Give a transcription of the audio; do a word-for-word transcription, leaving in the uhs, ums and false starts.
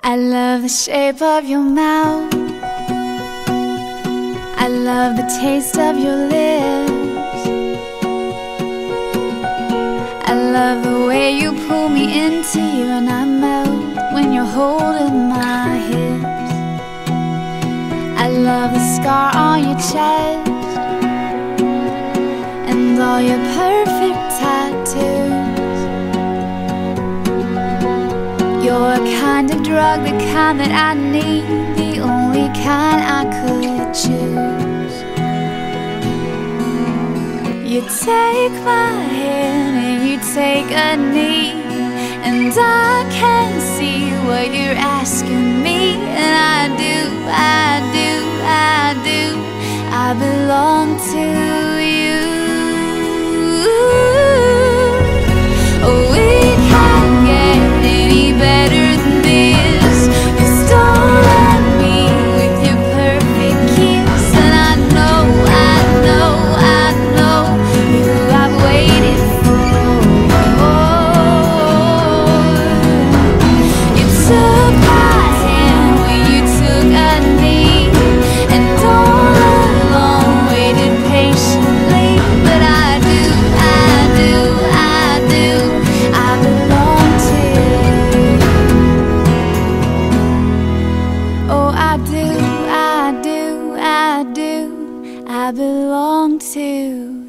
I love the shape of your mouth. I love the taste of your lips. I love the way you pull me into you, and I melt when you're holding my hips. I love the scar on your chest and all your perfect tattoos. You're a kind of drug, the kind that I need, the only kind I could choose. You take my hand and you take a knee, and I can see what you're asking me. And I do, I do, I do, I belong to you. Oh, we can't get any better than this. You stole me with your perfect kiss, and I know, I know, I know who I've waited for. You took my hand when you took a knee, and all along waited patiently. But I do, I do, I do, I belong to you. Oh, I do, I do, I do, I belong to you.